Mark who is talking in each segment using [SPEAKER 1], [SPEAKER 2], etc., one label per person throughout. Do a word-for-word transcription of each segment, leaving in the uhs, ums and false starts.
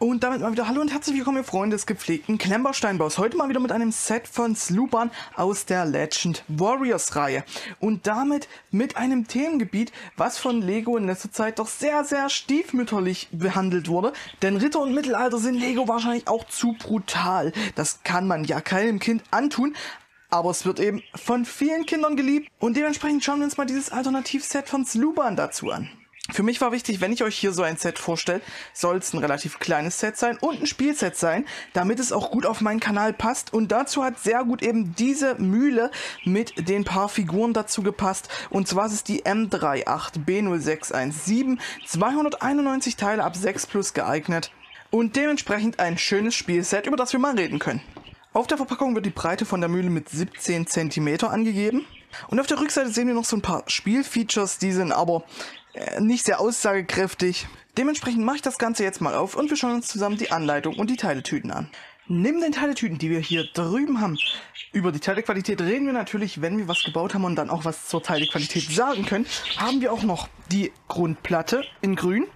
[SPEAKER 1] Und damit mal wieder hallo und herzlich willkommen, ihr Freunde des gepflegten Klemmbausteinbaus. Heute mal wieder mit einem Set von Sloopern aus der Legend Warriors Reihe. Und damit mit einem Themengebiet, was von Lego in letzter Zeit doch sehr, sehr stiefmütterlich behandelt wurde. Denn Ritter und Mittelalter sind Lego wahrscheinlich auch zu brutal. Das kann man ja keinem Kind antun. Aber es wird eben von vielen Kindern geliebt. Und dementsprechend schauen wir uns mal dieses Alternativset von Sloopern dazu an. Für mich war wichtig, wenn ich euch hier so ein Set vorstelle, soll es ein relativ kleines Set sein und ein Spielset sein, damit es auch gut auf meinen Kanal passt. Und dazu hat sehr gut eben diese Mühle mit den paar Figuren dazu gepasst. Und zwar ist es die M acht B null sechs eins sieben, zweihunderteinundneunzig Teile ab sechs plus geeignet. Und dementsprechend ein schönes Spielset, über das wir mal reden können. Auf der Verpackung wird die Breite von der Mühle mit siebzehn Zentimeter angegeben. Und auf der Rückseite sehen wir noch so ein paar Spielfeatures, die sind aber äh, nicht sehr aussagekräftig. Dementsprechend mache ich das Ganze jetzt mal auf und wir schauen uns zusammen die Anleitung und die Teiletüten an. Neben den Teiletüten, die wir hier drüben haben, über die Teilequalität reden wir natürlich, wenn wir was gebaut haben und dann auch was zur Teilequalität sagen können, haben wir auch noch die Grundplatte in grün.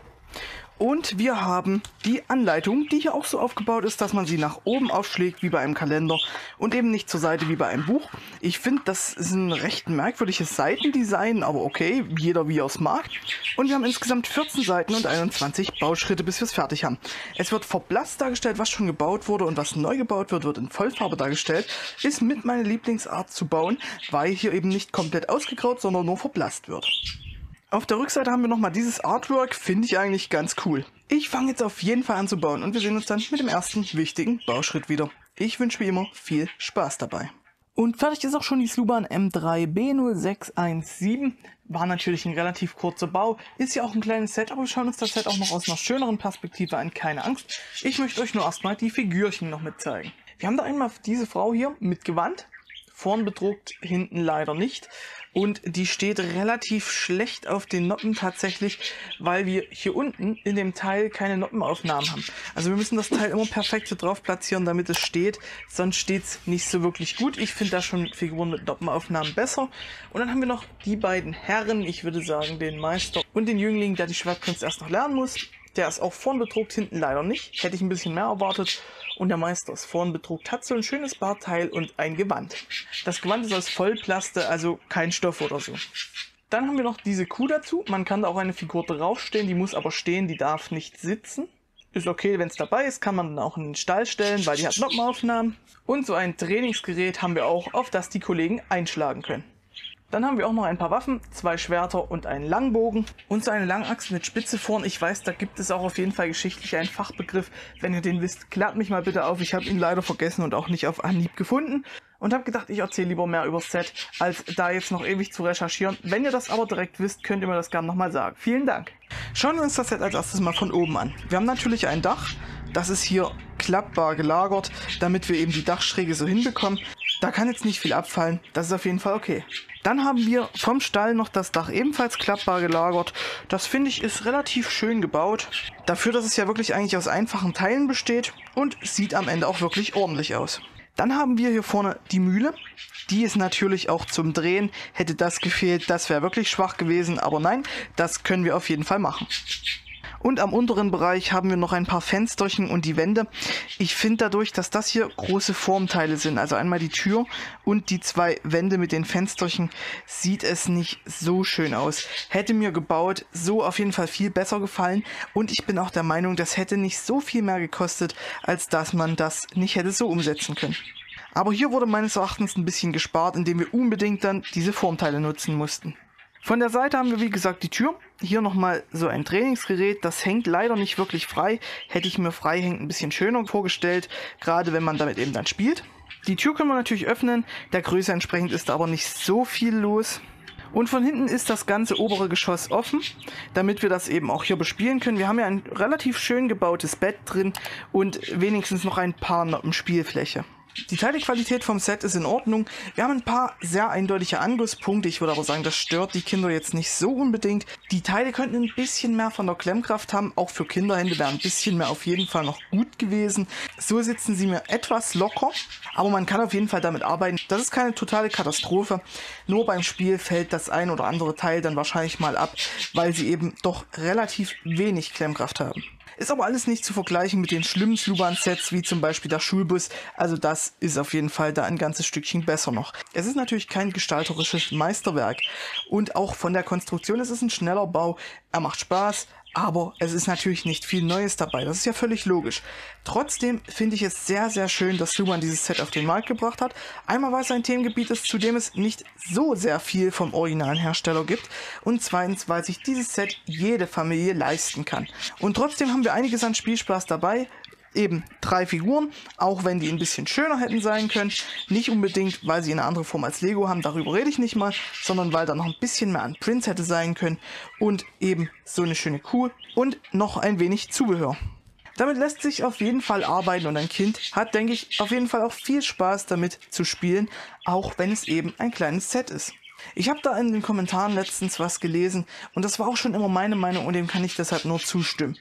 [SPEAKER 1] Und wir haben die Anleitung, die hier auch so aufgebaut ist, dass man sie nach oben aufschlägt, wie bei einem Kalender und eben nicht zur Seite wie bei einem Buch. Ich finde, das ist ein recht merkwürdiges Seitendesign, aber okay, jeder wie er es mag. Und wir haben insgesamt vierzehn Seiten und einundzwanzig Bauschritte, bis wir es fertig haben. Es wird verblasst dargestellt, was schon gebaut wurde, und was neu gebaut wird, wird in Vollfarbe dargestellt. Ist mit meiner Lieblingsart zu bauen, weil hier eben nicht komplett ausgegraut, sondern nur verblasst wird. Auf der Rückseite haben wir nochmal dieses Artwork, finde ich eigentlich ganz cool. Ich fange jetzt auf jeden Fall an zu bauen und wir sehen uns dann mit dem ersten wichtigen Bauschritt wieder. Ich wünsche wie immer viel Spaß dabei. Und fertig ist auch schon die Sloopern M drei B null sechs eins sieben. War natürlich ein relativ kurzer Bau, ist ja auch ein kleines Set, aber wir schauen uns das Set auch noch aus einer schöneren Perspektive an, keine Angst. Ich möchte euch nur erstmal die Figürchen noch mit zeigen. Wir haben da einmal diese Frau hier mit Gewand, vorn bedruckt, hinten leider nicht. Und die steht relativ schlecht auf den Noppen tatsächlich, weil wir hier unten in dem Teil keine Noppenaufnahmen haben. Also wir müssen das Teil immer perfekt hier drauf platzieren, damit es steht, sonst steht es nicht so wirklich gut. Ich finde da schon Figuren mit Noppenaufnahmen besser. Und dann haben wir noch die beiden Herren, ich würde sagen den Meister und den Jüngling, der die Schwertkunst erst noch lernen muss. Der ist auch vorn bedruckt, hinten leider nicht. Hätte ich ein bisschen mehr erwartet. Und der Meister ist vorn bedruckt, hat so ein schönes Bartteil und ein Gewand. Das Gewand ist aus Vollplaste, also kein Stoff oder so. Dann haben wir noch diese Kuh dazu. Man kann da auch eine Figur draufstehen, die muss aber stehen, die darf nicht sitzen. Ist okay, wenn es dabei ist, kann man dann auch in den Stall stellen, weil die hat Noppenaufnahmen. Und so ein Trainingsgerät haben wir auch, auf das die Kollegen einschlagen können. Dann haben wir auch noch ein paar Waffen, zwei Schwerter und einen Langbogen und so eine Langaxt mit Spitze vorn. Ich weiß, da gibt es auch auf jeden Fall geschichtlich einen Fachbegriff. Wenn ihr den wisst, klärt mich mal bitte auf. Ich habe ihn leider vergessen und auch nicht auf Anhieb gefunden. Und habe gedacht, ich erzähle lieber mehr über das Set, als da jetzt noch ewig zu recherchieren. Wenn ihr das aber direkt wisst, könnt ihr mir das gerne nochmal sagen. Vielen Dank. Schauen wir uns das Set als erstes mal von oben an. Wir haben natürlich ein Dach. Das ist hier klappbar gelagert, damit wir eben die Dachschräge so hinbekommen. Da kann jetzt nicht viel abfallen. Das ist auf jeden Fall okay. Dann haben wir vom Stall noch das Dach ebenfalls klappbar gelagert. Das finde ich ist relativ schön gebaut. Dafür, dass es ja wirklich eigentlich aus einfachen Teilen besteht und sieht am Ende auch wirklich ordentlich aus. Dann haben wir hier vorne die Mühle. Die ist natürlich auch zum Drehen. Hätte das gefehlt, das wäre wirklich schwach gewesen. Aber nein, das können wir auf jeden Fall machen. Und am unteren Bereich haben wir noch ein paar Fensterchen und die Wände. Ich finde dadurch, dass das hier große Formteile sind, also einmal die Tür und die zwei Wände mit den Fensterchen, sieht es nicht so schön aus. Hätte mir gebaut so auf jeden Fall viel besser gefallen und ich bin auch der Meinung, das hätte nicht so viel mehr gekostet, als dass man das nicht hätte so umsetzen können. Aber hier wurde meines Erachtens ein bisschen gespart, indem wir unbedingt dann diese Formteile nutzen mussten. Von der Seite haben wir wie gesagt die Tür. Hier nochmal so ein Trainingsgerät, das hängt leider nicht wirklich frei. Hätte ich mir frei hängend ein bisschen schöner vorgestellt, gerade wenn man damit eben dann spielt. Die Tür können wir natürlich öffnen, der Größe entsprechend ist da aber nicht so viel los. Und von hinten ist das ganze obere Geschoss offen, damit wir das eben auch hier bespielen können. Wir haben ja ein relativ schön gebautes Bett drin und wenigstens noch ein paar Noppen Spielfläche. Die Teilequalität vom Set ist in Ordnung. Wir haben ein paar sehr eindeutige Angusspunkte. Ich würde aber sagen, das stört die Kinder jetzt nicht so unbedingt. Die Teile könnten ein bisschen mehr von der Klemmkraft haben. Auch für Kinderhände wäre ein bisschen mehr auf jeden Fall noch gut gewesen. So sitzen sie mir etwas locker, aber man kann auf jeden Fall damit arbeiten. Das ist keine totale Katastrophe. Nur beim Spiel fällt das ein oder andere Teil dann wahrscheinlich mal ab, weil sie eben doch relativ wenig Klemmkraft haben. Ist aber alles nicht zu vergleichen mit den schlimmen Sluban-Sets, wie zum Beispiel der Schulbus. Also das ist auf jeden Fall da ein ganzes Stückchen besser noch. Es ist natürlich kein gestalterisches Meisterwerk. Und auch von der Konstruktion ist es ein schneller Bau. Er macht Spaß. Aber es ist natürlich nicht viel Neues dabei, das ist ja völlig logisch. Trotzdem finde ich es sehr, sehr schön, dass Sluban dieses Set auf den Markt gebracht hat. Einmal, weil es ein Themengebiet ist, zu dem es nicht so sehr viel vom originalen Hersteller gibt. Und zweitens, weil sich dieses Set jede Familie leisten kann. Und trotzdem haben wir einiges an Spielspaß dabei. Eben drei Figuren, auch wenn die ein bisschen schöner hätten sein können. Nicht unbedingt, weil sie eine andere Form als Lego haben, darüber rede ich nicht mal, sondern weil da noch ein bisschen mehr an Prints hätte sein können. Und eben so eine schöne Kuh und noch ein wenig Zubehör. Damit lässt sich auf jeden Fall arbeiten und ein Kind hat, denke ich, auf jeden Fall auch viel Spaß damit zu spielen, auch wenn es eben ein kleines Set ist. Ich habe da in den Kommentaren letztens was gelesen und das war auch schon immer meine Meinung und dem kann ich deshalb nur zustimmen.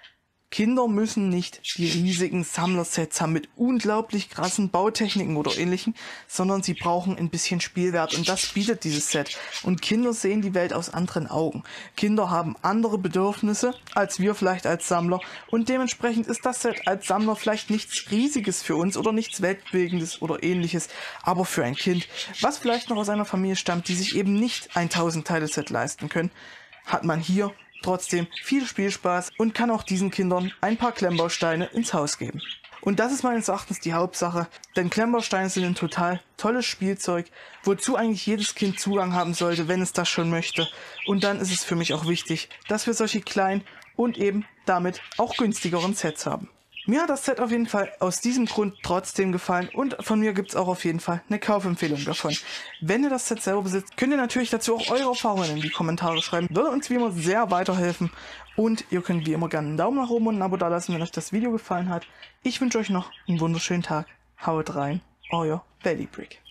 [SPEAKER 1] Kinder müssen nicht die riesigen Sammlersets haben mit unglaublich krassen Bautechniken oder ähnlichem, sondern sie brauchen ein bisschen Spielwert und das bietet dieses Set. Und Kinder sehen die Welt aus anderen Augen. Kinder haben andere Bedürfnisse als wir vielleicht als Sammler und dementsprechend ist das Set als Sammler vielleicht nichts Riesiges für uns oder nichts Weltbewegendes oder ähnliches, aber für ein Kind, was vielleicht noch aus einer Familie stammt, die sich eben nicht ein tausend-Teile-Set leisten können, hat man hier trotzdem viel Spielspaß und kann auch diesen Kindern ein paar Klemmbausteine ins Haus geben. Und das ist meines Erachtens die Hauptsache, denn Klemmbausteine sind ein total tolles Spielzeug, wozu eigentlich jedes Kind Zugang haben sollte, wenn es das schon möchte. Und dann ist es für mich auch wichtig, dass wir solche kleinen und eben damit auch günstigeren Sets haben. Mir hat das Set auf jeden Fall aus diesem Grund trotzdem gefallen und von mir gibt es auch auf jeden Fall eine Kaufempfehlung davon. Wenn ihr das Set selber besitzt, könnt ihr natürlich dazu auch eure Erfahrungen in die Kommentare schreiben. Würde uns wie immer sehr weiterhelfen und ihr könnt wie immer gerne einen Daumen nach oben und ein Abo dalassen, wenn euch das Video gefallen hat. Ich wünsche euch noch einen wunderschönen Tag. Haut rein, euer Valleybrick.